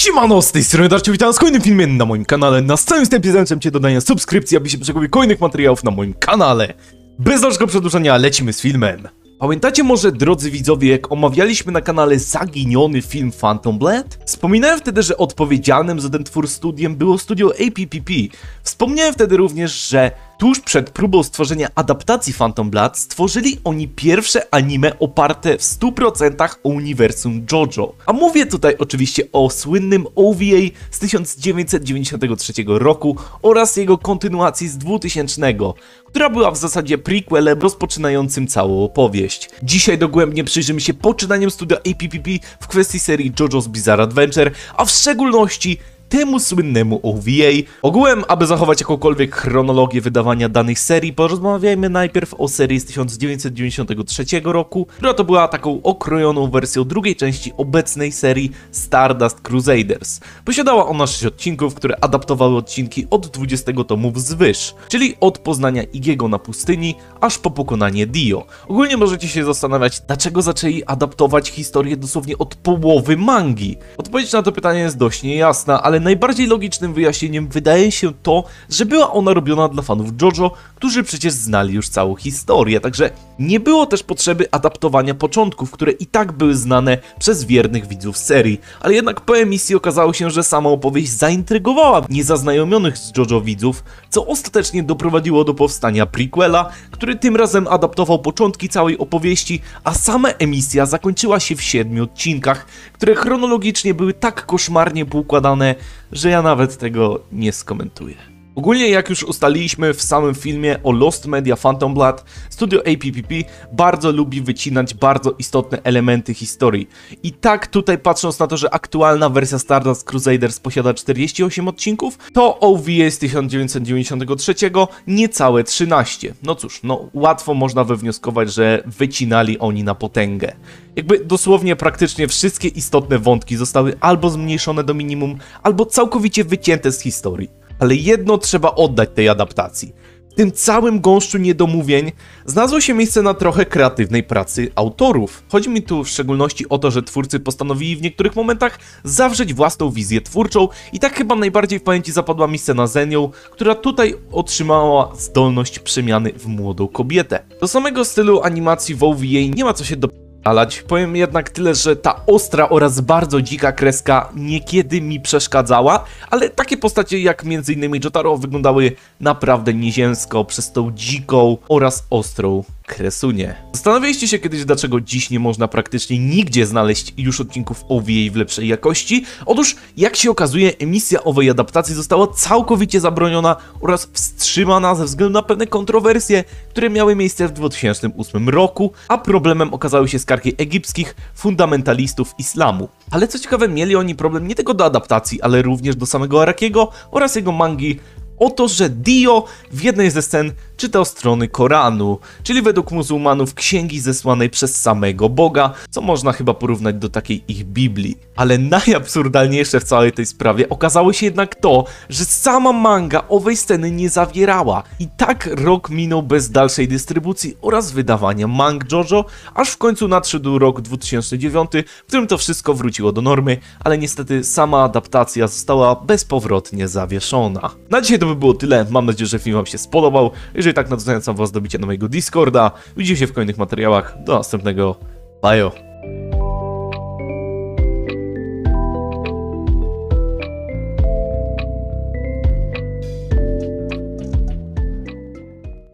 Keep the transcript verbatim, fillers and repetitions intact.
Siemano, z tej strony Darcio, witam w kolejnym filmie na moim kanale. Na samym wstępie zachęcam cię do dania subskrypcji, aby się przegapić kolejnych materiałów na moim kanale. Bez dalszego przedłużania lecimy z filmem. Pamiętacie może, drodzy widzowie, jak omawialiśmy na kanale zaginiony film Phantom Blood? Wspominałem wtedy, że odpowiedzialnym za ten twór studiem było studio A P P P. Wspomniałem wtedy również, że tuż przed próbą stworzenia adaptacji Phantom Blood stworzyli oni pierwsze anime oparte w stu procentach o uniwersum JoJo. A mówię tutaj oczywiście o słynnym O V A z tysiąc dziewięćset dziewięćdziesiątego trzeciego roku oraz jego kontynuacji z dwutysięcznego, która była w zasadzie prequelem rozpoczynającym całą opowieść. Dzisiaj dogłębnie przyjrzymy się poczynaniom studia A P P P w kwestii serii JoJo's Bizarre Adventure, a w szczególności temu słynnemu O V A. Ogółem, aby zachować jakąkolwiek chronologię wydawania danych serii, porozmawiajmy najpierw o serii z tysiąc dziewięćset dziewięćdziesiątego trzeciego roku, która to była taką okrojoną wersją drugiej części obecnej serii Stardust Crusaders. Posiadała ona sześć odcinków, które adaptowały odcinki od dwudziestu tomów wzwyż, czyli od poznania Igiego na pustyni, aż po pokonanie Dio. Ogólnie możecie się zastanawiać, dlaczego zaczęli adaptować historię dosłownie od połowy mangi. Odpowiedź na to pytanie jest dość niejasna, ale najbardziej logicznym wyjaśnieniem wydaje się to, że była ona robiona dla fanów JoJo, którzy przecież znali już całą historię, także nie było też potrzeby adaptowania początków, które i tak były znane przez wiernych widzów serii, ale jednak po emisji okazało się, że sama opowieść zaintrygowała niezaznajomionych z JoJo widzów, co ostatecznie doprowadziło do powstania prequela, który tym razem adaptował początki całej opowieści, a sama emisja zakończyła się w siedmiu odcinkach, które chronologicznie były tak koszmarnie poukładane, że ja nawet tego nie skomentuję. Ogólnie, jak już ustaliliśmy w samym filmie o Lost Media Phantom Blood, studio A P P P bardzo lubi wycinać bardzo istotne elementy historii. I tak tutaj, patrząc na to, że aktualna wersja Stardust Crusaders posiada czterdzieści osiem odcinków, to O V A z tysiąc dziewięćset dziewięćdziesiątego trzeciego niecałe trzynaście. No cóż, no łatwo można wywnioskować, że wycinali oni na potęgę. Jakby dosłownie praktycznie wszystkie istotne wątki zostały albo zmniejszone do minimum, albo całkowicie wycięte z historii. Ale jedno trzeba oddać tej adaptacji. W tym całym gąszczu niedomówień znalazło się miejsce na trochę kreatywnej pracy autorów. Chodzi mi tu w szczególności o to, że twórcy postanowili w niektórych momentach zawrzeć własną wizję twórczą i tak chyba najbardziej w pamięci zapadła mi scena z Enią, która tutaj otrzymała zdolność przemiany w młodą kobietę. Do samego stylu animacji w O V A nie ma co się do... Powiem jednak tyle, że ta ostra oraz bardzo dzika kreska niekiedy mi przeszkadzała, ale takie postacie jak między innymi Jotaro wyglądały naprawdę nieziemsko przez tą dziką oraz ostrą kresunię. Zastanawialiście się kiedyś, dlaczego dziś nie można praktycznie nigdzie znaleźć już odcinków O V A w lepszej jakości? Otóż, jak się okazuje, emisja owej adaptacji została całkowicie zabroniona oraz wstrzymana ze względu na pewne kontrowersje, które miały miejsce w dwa tysiące ósmym roku, a problemem okazały się skargi egipskich fundamentalistów islamu. Ale co ciekawe, mieli oni problem nie tylko do adaptacji, ale również do samego Arakiego oraz jego mangi. Oto, że Dio w jednej ze scen czytał strony Koranu, czyli według muzułmanów księgi zesłanej przez samego Boga, co można chyba porównać do takiej ich Biblii. Ale najabsurdalniejsze w całej tej sprawie okazało się jednak to, że sama manga owej sceny nie zawierała. I tak rok minął bez dalszej dystrybucji oraz wydawania mang JoJo, aż w końcu nadszedł rok dwa tysiące dziewiąty, w którym to wszystko wróciło do normy, ale niestety sama adaptacja została bezpowrotnie zawieszona. Na dzisiaj to by było tyle, mam nadzieję, że film wam się spodobał. Jeżeli tak, no to zachęcam was do bicia na mojego Discorda. Widzimy się w kolejnych materiałach. Do następnego. Bye.